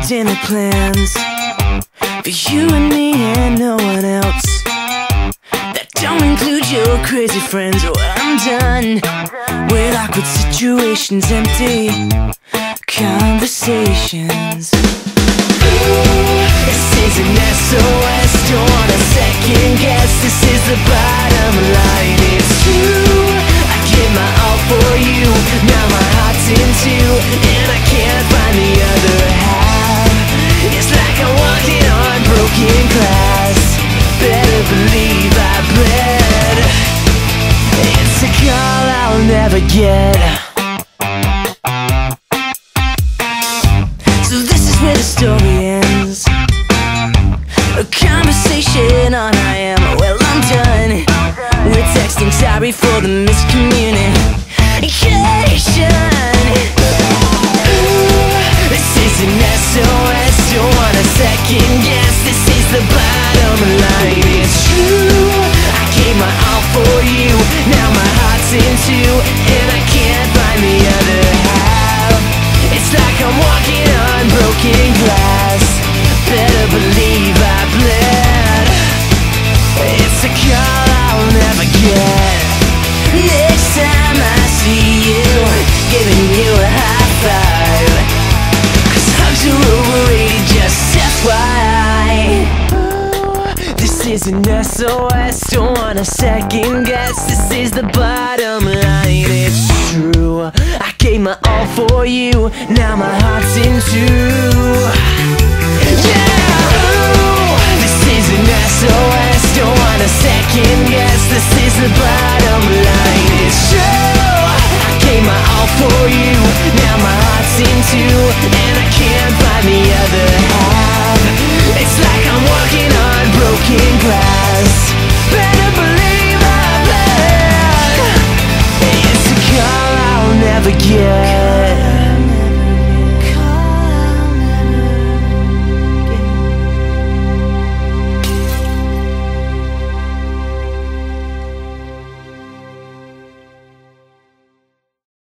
dinner plans for you and me and no one else. That don't include your crazy friends. Oh, I'm done with awkward situations, empty conversations. This is an SOS, don't wanna second guess. This is the bottom line, it's true. I give my all for you, now my heart's in two, and I can't find the other half. It's like I'm walking on broken glass. Better believe I bled. It's a call I'll never get. So this is where the story ends. A conversation on I am. Well, I'm done with texting, sorry for the miscommunication. This is an SOS, don't wanna second guess. This is the bottom line, it's true. I gave my all for you, now my heart's in two, and I can't find the other half. It's like I'm walking on broken glass. Better believe I bled. It's a call I'll never get. Next time I see you, giving you a high five, 'cause hugs are overrated, just FYI. This is an SOS, don't wanna second guess. This is the bottom line, it's true. I gave my all for you, now my heart's in two. This is an SOS, don't wanna second guess. This is the bottom line, it's true. I gave my all for you, now my heart's in two, and I can't find the other half. It's like I'm walking on broken glass. Better believe I bled. It's a call I'll never get.